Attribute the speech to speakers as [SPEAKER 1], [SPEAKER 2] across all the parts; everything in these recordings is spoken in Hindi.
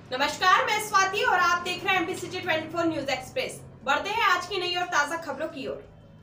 [SPEAKER 1] नमस्कार, मैं स्वाति और आप देख रहे हैं एमपीसीजी 24 न्यूज एक्सप्रेस। बढ़ते हैं आज की नई और ताजा खबरों की ओर।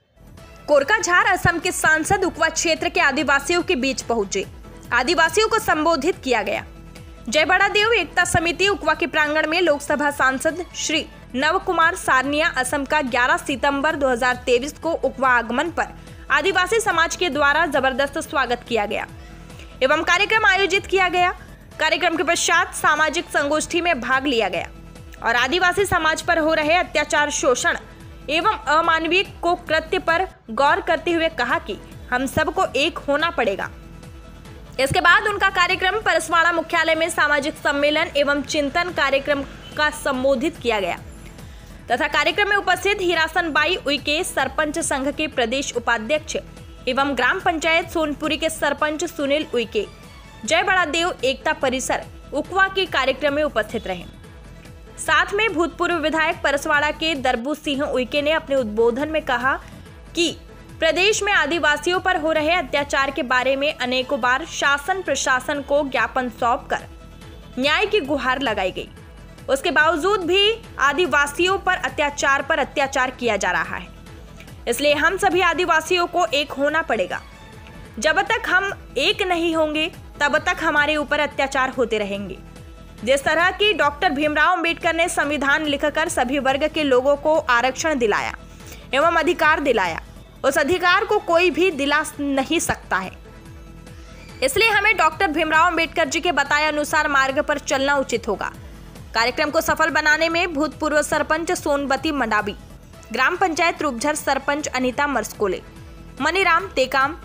[SPEAKER 2] कोरकाझार असम के सांसद उकवा क्षेत्र के आदिवासियों के बीच पहुंचे। आदिवासियों को संबोधित किया गया। जय बड़ादेव एकता समिति उकवा के प्रांगण में लोकसभा सांसद श्री नव कुमार सारनिया असम का 11 सितंबर 2023 को उकवा आगमन पर आदिवासी समाज के द्वारा जबरदस्त स्वागत किया गया एवं कार्यक्रम आयोजित किया गया। कार्यक्रम के पश्चात सामाजिक संगोष्ठी में भाग लिया गया और आदिवासी समाज पर हो रहे अत्याचार, शोषण एवं अमानवीय को कृत्य पर गौर करते हुए कहा कि हम सबको एक होना पड़ेगा। इसके बाद उनका कार्यक्रम परसवाड़ा मुख्यालय में सामाजिक सम्मेलन एवं चिंतन कार्यक्रम का संबोधित किया गया तथा कार्यक्रम में उपस्थित हीरासन बाई उइके सरपंच संघ के प्रदेश उपाध्यक्ष एवं ग्राम पंचायत सोनपुरी के सरपंच सुनील उइके जय बड़ादेव एकता परिसर उकवा के कार्यक्रम में उपस्थित रहे। साथ में भूतपूर्व विधायक परसवाड़ा के दरबू सिंह उइके ने अपने उद्बोधन में कहा कि प्रदेश में आदिवासियों पर हो रहे अत्याचार के बारे में अनेकों बार शासन प्रशासन को ज्ञापन सौंपकर न्याय की गुहार लगाई गई। उसके बावजूद भी आदिवासियों पर अत्याचार किया जा रहा है। इसलिए हम सभी आदिवासियों को एक होना पड़ेगा। जब तक हम एक नहीं होंगे तब तक हमारे ऊपर अत्याचार होते रहेंगे। जिस तरह की डॉक्टर भीमराव अंबेडकर ने संविधान लिखकर सभी वर्ग के लोगों को आरक्षण दिलाया एवं अधिकार दिलाया, उस अधिकार को कोई भी दिला नहीं सकता है। इसलिए हमें डॉक्टर भीमराव अंबेडकर जी के बताए अनुसार मार्ग पर चलना उचित होगा। कार्यक्रम को सफल बनाने में भूतपूर्व सरपंच सोनबती मंडावी, ग्राम पंचायत रूपझर सरपंच अनीता मरस्कोले, मनीराम टेकाम,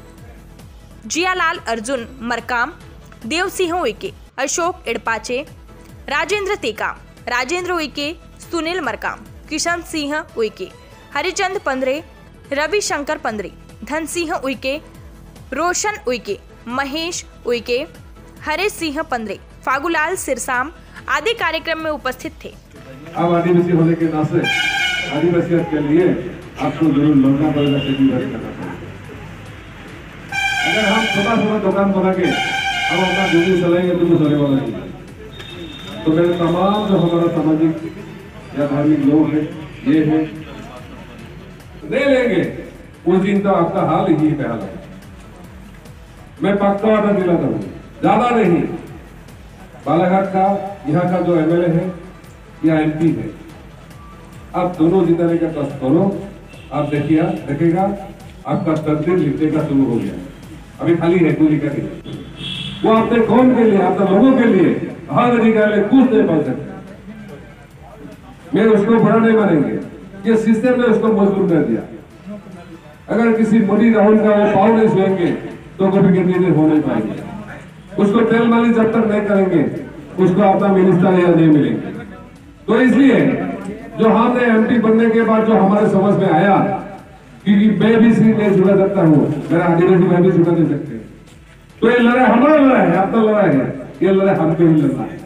[SPEAKER 2] जियालाल अर्जुन मरकाम, देव सिंह उइके, अशोक इड़पाचे, राजेंद्र टेकाम, राजेंद्र उइके, सुनील मरकाम, किशन सिंह उइके, हरिचंद पंद्रे, रविशंकर पंद्रे, धन सिंह उइके, रोशन उइके, महेश उइके, हरे सिंह पंद्रे, फागुलाल सिरसाम आदि कार्यक्रम में उपस्थित थे।
[SPEAKER 3] अब आदिवासी होने के नाते आदिवासियत के लिए आपको जरूर लड़ना पड़ेगा, सेक्रीफाइस करना पड़ेगा। अगर हम छोटा दुकान बना के हम अपना बिजनेस चलाएंगे तो चलने वाला नहीं। तो मेरे तमाम जो हमारा सामाजिक या धार्मिक लोग हैं, ये है नहीं लेंगे उस दिन तो आपका हाल ही बेहाल है। मैं पक्का वादा दिलाता हूँ, ज्यादा नहीं, बालाघाट का यहाँ का जो एमएलए है या एमपी है, आप दोनों जिताने का कष्ट करो। आप देखेगा आपका तकदीर लिखने का शुरू हो गया। अभी खाली है, कोई लिखा नहीं। वो अपने कौम के लिए, अपने लोगों के लिए हर अधिकार में कुछ नहीं पा सकते। मैं उसको बड़ा नहीं मानेंगे, ये सिस्टम ने उसको मजबूर कर दिया। अगर किसी मोदी राहुल का वो पाव नहीं सोएंगे तो कभी कैंडिडेट हो नहीं पाएंगे। उसको तेल मालिश जब तक नहीं करेंगे उसको अपना मिनिस्टर या नहीं मिलेंगे। तो इसलिए जो हमने एमपी बनने के बाद जो हमारे समझ में आया, क्योंकि मैं भी सीट नहीं छुड़ा सकता हूँ, मेरा आदिवासी भाई भी छुड़ा नहीं सकते, तो ये लड़ाई हमारा लड़ाई है, अपना लड़ाई है, ये लड़ाई हमको ही लड़ना है।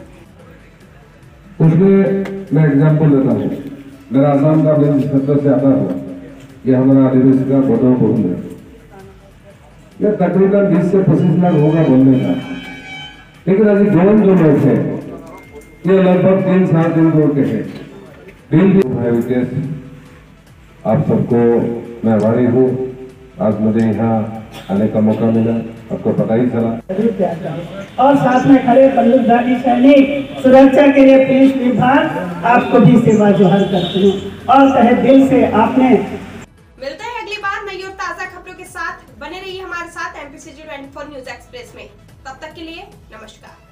[SPEAKER 3] उसमें मैं एग्जाम्पल देता हूँ, मेरा आसाम का क्षेत्र से आता हूँ, ये हमारा आदिवासी का बहुत बहुत है। यह तकरीबन 20 से 25 लाख होगा बोलने का, लेकिन अभी जो लोग हैं ये लगभग 3-3.5 करोड़ के हैं। भाई आप सबको मैं आभारी हूँ, आज मुझे यहाँ आने का मौका मिला, आपको पता ही चला।
[SPEAKER 4] और साथ में खड़े बंदूकधारी सैनिक, सुरक्षा के लिए पुलिस विभाग, आपको भी सेवा जोहर करती हूँ और तहे दिल से आपने।
[SPEAKER 1] मिलते हैं अगली बार नई और ताजा खबरों के साथ। बने रहिए हमारे साथ एमपीसीजी 24 न्यूज एक्सप्रेस में। तब तक के लिए नमस्कार।